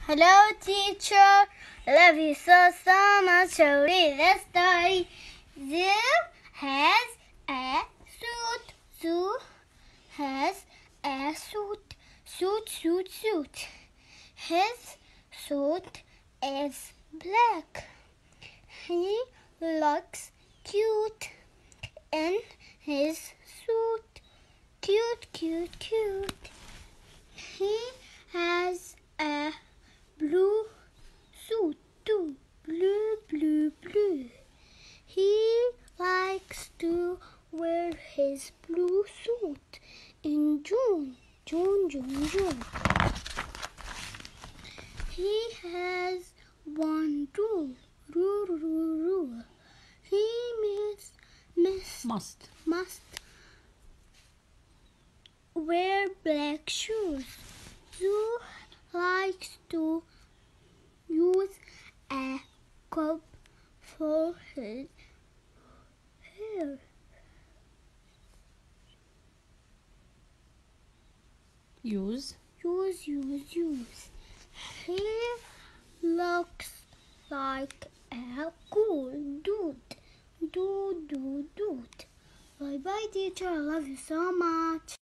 Hello, teacher. Love you so much. So read the story. Zoo has a suit. Zoo has a suit. Suit. His suit is black. He looks cute in his suit. Cute. He has a blue suit too. Blue. He likes to wear his blue suit in June. He has one rule. He must wear black shoes. Zoo likes to use a comb for his hair. Use. He looks like a cool dude. Bye, teacher. I love you so much.